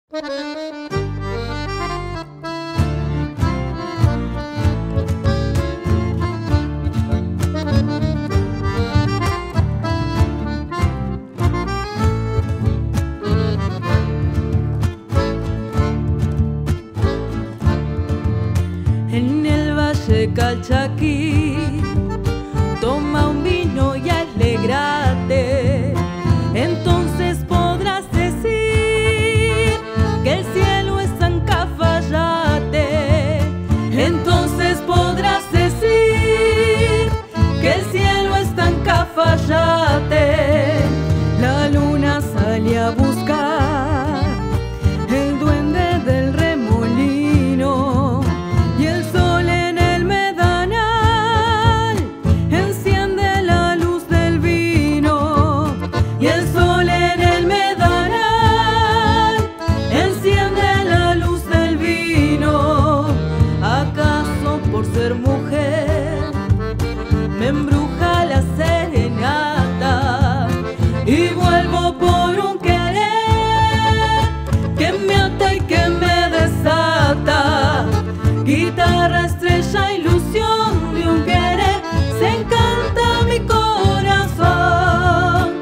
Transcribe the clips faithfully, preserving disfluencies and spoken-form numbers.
En el valle de Calchaquí, toma un vino y alegrate. Entonces podrás decir que el cielo es San Cafayate. Entonces podrás decir que el cielo es San Cafayate. La luna sale a buscar el duende del remolino, y el sol en el medanal enciende la luz del vino. Y el sol en el medanal enciende la luz del vino. ¿Acaso por ser mujer me embruja la serenata y vuelvo por un querer que me ata y que me desata? Guitarra, estrella, ilusión de un querer, se encanta mi corazón.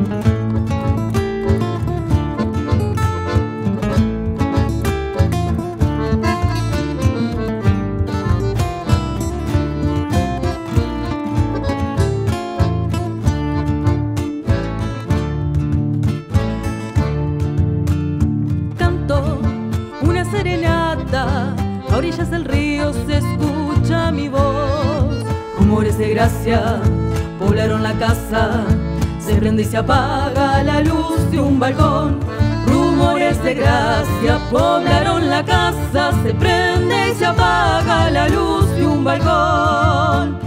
Canto una serenata, a orillas del río se escucha mi voz. Rumores de gracia poblaron la casa, se prende y se apaga la luz de un balcón. Rumores de gracia poblaron la casa, se prende y se apaga la luz de un balcón.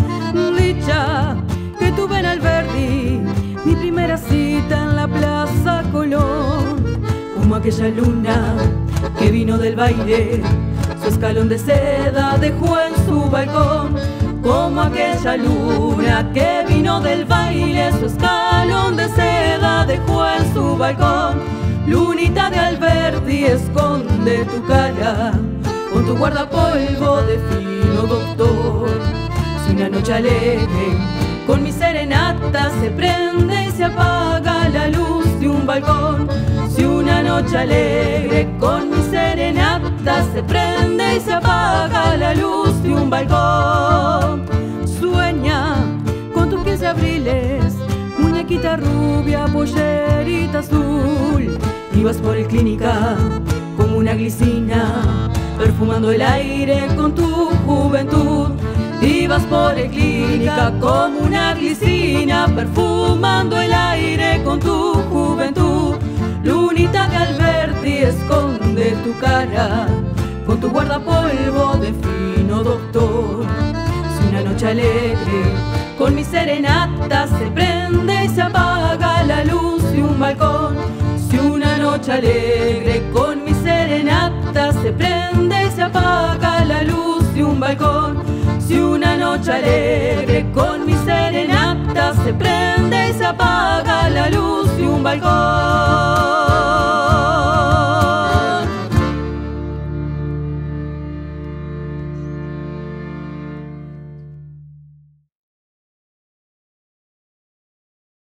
Dicha que tuve en Alberdi, mi primera cita en la Plaza Colón, como aquella luna que vino del baile, su escalón de seda dejó en su balcón. Como aquella luna que vino del baile, su escalón de seda dejó en su balcón. Lunita de Alberdi, esconde tu cara con tu guardapolvo de fino doctor. Si una noche alegre con mi serenata se prende y se apaga la luz de un balcón. Si una noche alegre con mi serenata se prende y se apaga la luz de un balcón. Sueña con tus quince abriles, muñequita rubia, pollerita azul. Ibas por el Clínica como una glicina, perfumando el aire con tu juventud. Ibas por el Clínica como una glicina, perfumando el aire con tu juventud. Lunita de Alberdi, esconde tu cara con tu guardapolvo de fino doctor. Si una noche alegre con mi serenata se prende y se apaga la luz de un balcón. Si una noche alegre con mi serenata se prende y se apaga la luz de un balcón. Si una noche alegre con mi serenata se prende y se apaga la luz de un balcón.